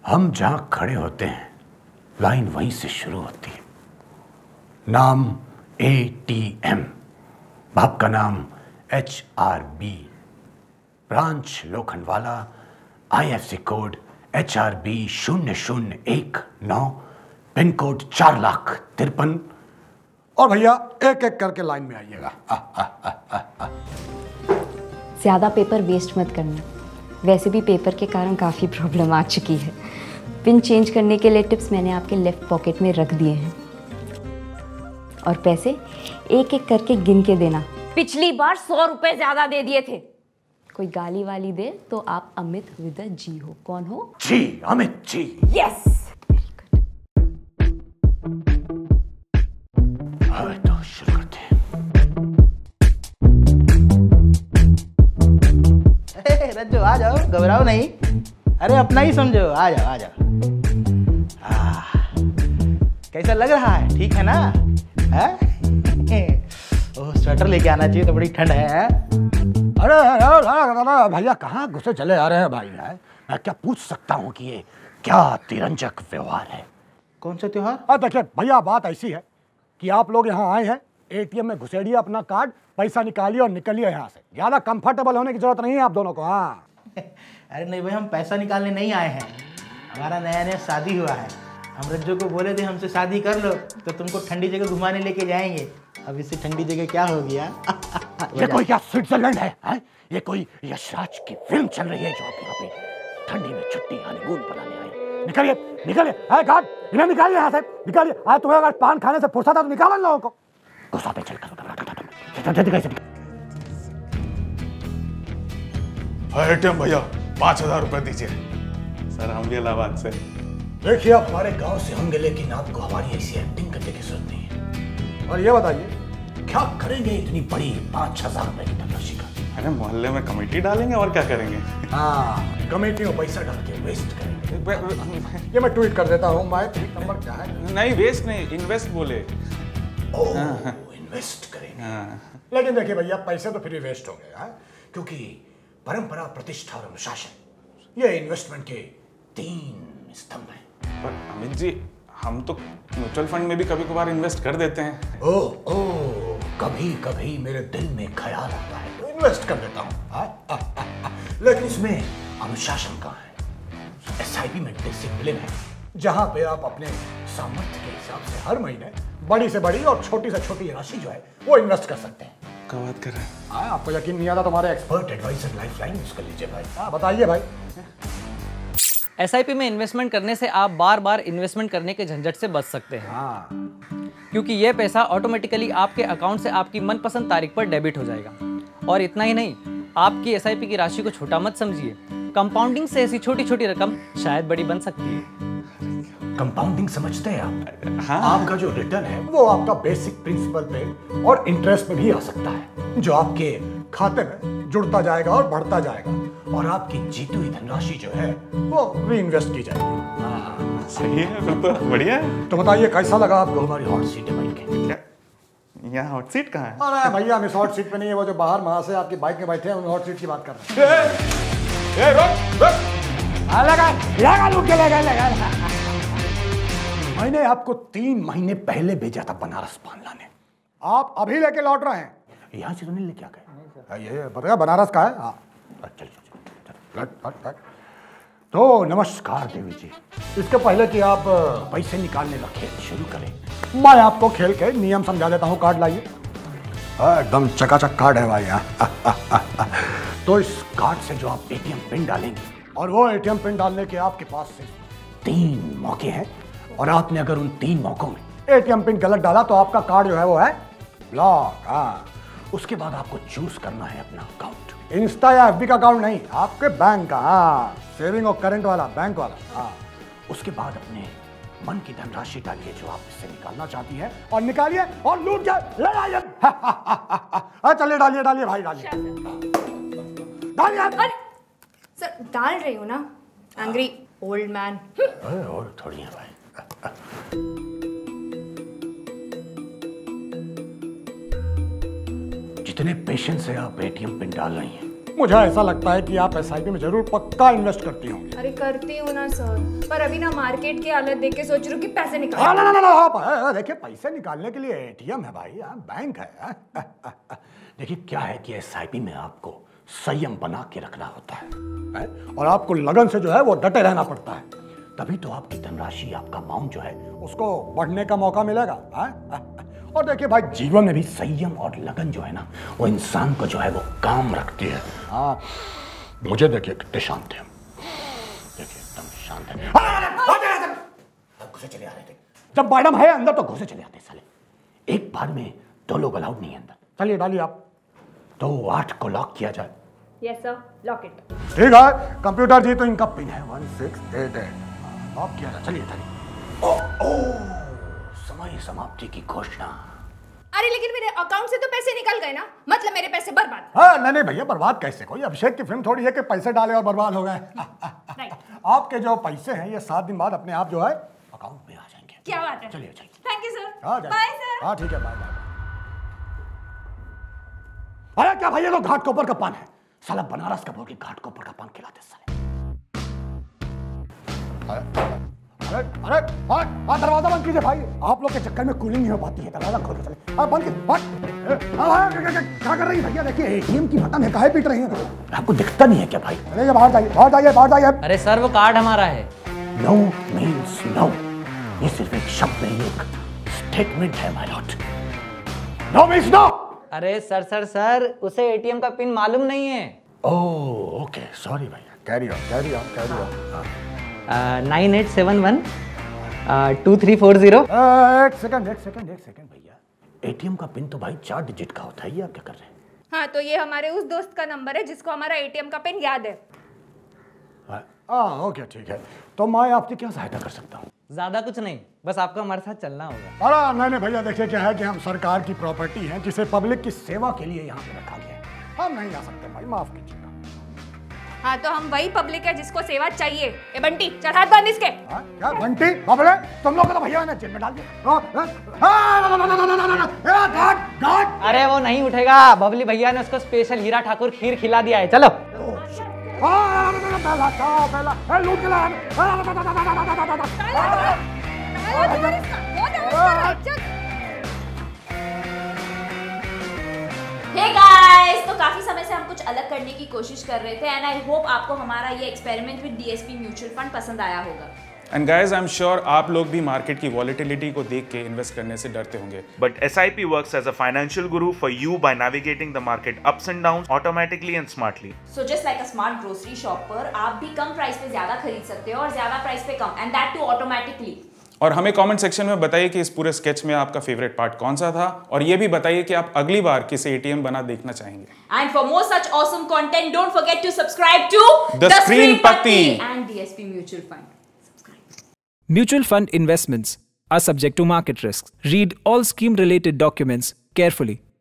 हम जहां खड़े होते हैं लाइन वहीं से शुरू होती है। नाम ATM, बाप का नाम HRB, branch Lokhandwala, IFC code HRB 0019, pin code 4,53,। और भैया एक एक करके लाइन में आइएगा। ज़्यादा पेपर वेस्ट मत करना, वैसे भी पेपर के कारण काफ़ी प्रॉब्लम आ चुकी है। पिन चेंज करने के लिए टिप्स मैंने आपके लेफ्ट पॉकेट में रख दिए हैं। और पैसे एक एक करके गिन के देना। पिछली बार 100 रुपए ज़्यादा दे दिए थे। कोई गाली वाली दे तो आप अमित विद अ जी हो। कौन हो? जी, अमित जी। यस। तो शुरू करते हैं। रज्जो आ जाओ, घबराओ नहीं। अरे अपना ही समझो, आ जाओ आ जाओ। कैसा लग रहा है? ठीक है ना? ओह, स्वेटर लेके आना चाहिए, तो बड़ी ठंड है। अरे भैया कहाँ घुसे चले आ रहे हैं भाई? है मैं क्या पूछ सकता हूँ कि ये क्या तिरंजक व्यवहार है? कौन सा त्योहार? देखिए भैया, बात ऐसी है कि आप लोग यहाँ आए हैं, ATM में घुसेड़िए अपना कार्ड, पैसा निकालिए और निकलिए यहाँ से। ज्यादा कंफर्टेबल होने की जरूरत नहीं है आप दोनों को। हाँ। अरे नहीं भाई, हम पैसा निकालने नहीं आए हैं। हमारा नया नया शादी हुआ है। हम रज्जो को बोले थे हमसे शादी कर लो तो तुमको ठंडी जगह घुमाने लेके जाएंगे। अब इससे ठंडी जगह क्या हो गया? ये कोई क्या स्विट्जरलैंड है? ये कोई यशराज की फिल्म चल रही है जो आप यहाँ पे ठंडी में छुट्टी हनीमून बनाने आए? निकलिए निकलिए, कार्ड इन्हें निकालिए यहाँ से, निकालिए। तुम्हें अगर पान खाने से फुर्सत है तो निकालो इन लोगों को। गुस्सा पे चल कर ATM भैया 5,000 रुपए दीजिए। सर हम भी इलाहाबाद से। देखिए आप हमारे गांव से होंगे, लेकिन आपको हमारी ऐसी एक्टिंग करने की जरूरत नहीं है। और ये बताइए क्या करेंगे इतनी बड़ी 5,000 रुपए की धनराशि का? अरे मोहल्ले में कमेटी डालेंगे और क्या करेंगे। हाँ, कमेटी में पैसा डाल के वेस्ट करेंगे। ये मैं ट्वीट कर देता हूँ। माय ट्वीट नंबर क्या है? नहीं वेस्ट नहीं, इन्वेस्ट बोले। इन्वेस्ट करेंगे। लेकिन देखिए भैया, पैसे तो फिर वेस्ट हो गए, क्योंकि परंपरा, प्रतिष्ठा और अनुशासन ये इन्वेस्टमेंट के 3 स्तंभ हैं। पर अमित जी, हम तो म्यूचुअल फंड में भी कभी कभार इन्वेस्ट कर देते हैं। ओह, कभी कभी मेरे दिल में ख्याल आता है तो इन्वेस्ट कर देता हूँ। लेकिन इसमें अनुशासन कहाँ है? SIP में डिसिप्लिन है, जहाँ पे आप अपने सामर्थ्य के हिसाब से हर महीने बड़ी से बड़ी और छोटी से छोटी राशि जो है वो इन्वेस्ट कर सकते हैं। क्या बात कर रहे हैं? आपको यकीन नहीं आता? तुम्हारे एक्सपर्ट एडवाइजर लाइफलाइन यूज कर लीजिए भाई। बताइए भाई। SIP में इन्वेस्टमेंट करने से आप बार बार इन्वेस्टमेंट करने के झंझट से बच सकते हैं। क्योंकि यह पैसा ऑटोमेटिकली आपके अकाउंट से आपकी मनपसंद तारीख पर डेबिट हो जाएगा। और इतना ही नहीं, आपकी SIP की राशि को छोटा मत समझिए। कंपाउंडिंग से ऐसी छोटी छोटी रकम शायद बड़ी बन सकती है। कंपाउंडिंग समझते हैं आप? हाँ। आपका जो रिटर्न है वो आपका बेसिक प्रिंसिपल पे और इंटरेस्ट पे भी आ सकता है, जो आपके खाते में जुड़ता जाएगा और बढ़ता जाएगा, और आपकी जीती हुई धनराशि जो है वो री-इन्वेस्ट की जाएगी। सही है, फिर तो बढ़िया है। तो बताइए कैसा लगा आपको हमारी हॉट सीट है बैठ के? क्या यहाँ हॉट सीट कहाँ है? अरे भैया, हम इस हॉट सीट पे नहीं है, वो जो बाहर वहां से आपकी बाइक में बैठे हैं उन हॉट सीट की बात कर रहे हैं। मैंने आपको 3 महीने पहले भेजा था बनारस पान लाने, आप अभी लेके लौट रहे हैं। यहाँ से तो नहीं लेके आ गए? ये बताया बनारस का है। हाँ चल। तो नमस्कार देवी जी। इसके पहले कि आप पैसे निकालने का खेल शुरू करें, मैं आपको खेल के नियम समझा देता हूँ। कार्ड लाइए। एकदम चकाचक कार्ड है भाई। तो इस कार्ड से जो आप ATM पिन डालेंगे, और वो ATM पिन डालने के आपके पास से 3 मौके हैं, और आपने अगर उन 3 मौकों में ATM पिन गलत डाला तो आपका कार्ड जो है वो है ब्लॉक। हाँ, उसके बाद आपको चूज करना है अपना अकाउंट, इंस्टा या FB का अकाउंट नहीं, आपके बैंक का। हाँ, सेविंग और करंट वाला, बैंक वाला। हाँ, उसके बाद अपने मन की धनराशि डालिए जो आप इससे निकालना चाहती है, और निकालिए और लूट जाए ले आइए। चलिए डालिए डालिए भाई, डालिए डालिए। सर डाल रही हूँ ना, एंग्री ओल्ड मैन। और थोड़ी है भाई। जितने पेशेंस से आप ATM पिन डाल रही हैं, मुझे ऐसा लगता है कि आप एसआईपी में जरूर पक्का इन्वेस्ट करती होंगी। अरे करती हूँ ना सर, पर अभी ना मार्केट की हालत देख के सोच रही हूँ कि पैसे निकाल। ना ना ना आप देखिए, पैसे निकालने के लिए एटीएम है भाई, बैंक है। देखिए क्या है कि एसआईपी में आपको संयम बना के रखना होता है और आपको लगन से जो है वो डटे रहना पड़ता है, तभी तो आपकी धनराशि, आपका अमाउंट जो है उसको बढ़ने का मौका मिलेगा। और देखिए भाई, जीवन में भी संयम और लगन जो है ना, वो इंसान को जो है वो काम रखती है। हाँ, मुझे देखिए कितने शांत हैं, देखिए एकदम शांत है। घुसे चले आ रहे थे, जब मैडम है अंदर तो घुसे चले आते साले। एक बार में 2 लोग अलाउड नहीं है अंदर। चलिए डालिए आप, तो 8 को लॉक किया जाए। Yes sir, lock it. ठीक है कंप्यूटर जी, तो इनका पिन है 1688। लॉक किया जाए, चलिए चलिए। समय समाप्ति की घोषणा। अरे लेकिन मेरे अकाउंट से तो पैसे निकल गए ना, मतलब मेरे पैसे बर्बाद। हाँ नहीं भैया, बर्बाद कैसे? कोई अभिषेक की फिल्म थोड़ी है कि पैसे डाले और बर्बाद हो गए। आपके जो पैसे हैं ये 7 दिन बाद अपने आप जो है अकाउंट में आ जाएंगे। क्या बात है? चलिए चलिए। Thank you sir. Bye sir. हाँ ठीक है, बाय बाय। अरे क्या भैया, तो घाट कोपर का पान है साला, बनारस का बोल के घाट कोपर का पान खिलाते साले। अरे दरवाजा बंद कीजिए भाई, आप लोग के चक्कर में कूलिंग नहीं हो पाती है। दरवाजा खोल के चले, बंद कीजिए। क्या कर रही है भैया? देखिए एटीएम की बटन है, काहे पीट रही है? आपको दिखता नहीं है क्या भाई? अरे बाहर जाइए, बाहर जाइए, बाहर जाइए। अरे सर वो कार्ड हमारा है। नो मीन्स नो, ये सिर्फ एक शब्द नहीं, एक स्टेटमेंट है my lord. No means no. अरे सर सर सर, उसे एटीएम का पिन मालूम नहीं है। ओह ओके, सॉरी भैया। Carry on, carry on, carry on. 9871 2340। एक सेकंड भैया, एटीएम का पिन तो भाई 4 डिजिट का होता है, ये आप क्या कर रहे हैं? हाँ, तो ये हमारे उस दोस्त का नंबर है जिसको हमारा एटीएम का पिन याद है। ओके ठीक है, तो मैं आपकी क्या सहायता कर सकता हूँ? ज्यादा कुछ नहीं, बस आपको हमारे साथ चलना होगा। अरे नहीं भैया, देखिए क्या है कि हम सरकार की प्रॉपर्टी हैं जिसे पब्लिक की सेवा के लिए यहाँ पे रखा गया है, हम नहीं आ सकते भाई, माफ कीजिएगा। हाँ, तो हम वही पब्लिक है जिसको सेवा चाहिए। ए बंटी, चल हाथ बांध इसके। क्या बंटी? बाबले, तुम लोग को तो भैया ने जेल में डाल दिया। अरे वो नहीं उठेगा, बबली भैया ने उसको स्पेशल हीरा ठाकुर खीर खिला दिया है। चलो। हे गाइस, तो काफी समय से हम कुछ अलग करने की कोशिश कर रहे थे एंड आई होप आपको हमारा ये experiment with DSP mutual fund पसंद आया होगा। And guys, I am sure आप लोग भी मार्केट की वॉलेटिलिटी को देख के इन्वेस्ट करने से डरते होंगे। But SIP works as a financial guru for you by navigating the market ups and downs automatically and smartly. So just like a smart grocery shopper, आप भी कम प्राइस पे ज्यादा खरीद सकते हो और ज्यादा प्राइस पे कम, and that too automatically. और हमें कमेंट सेक्शन में बताइए कि इस पूरे स्केच में आपका फेवरेट पार्ट कौन सा था, और ये भी बताइए कि आप अगली बार किसे एटीएम बना देखना चाहेंगे। And for more such awesome content, don't forget to subscribe to The Screen Patti and DSP Mutual Fund. Mutual fund investments are subject to market risks. Read all scheme related documents carefully.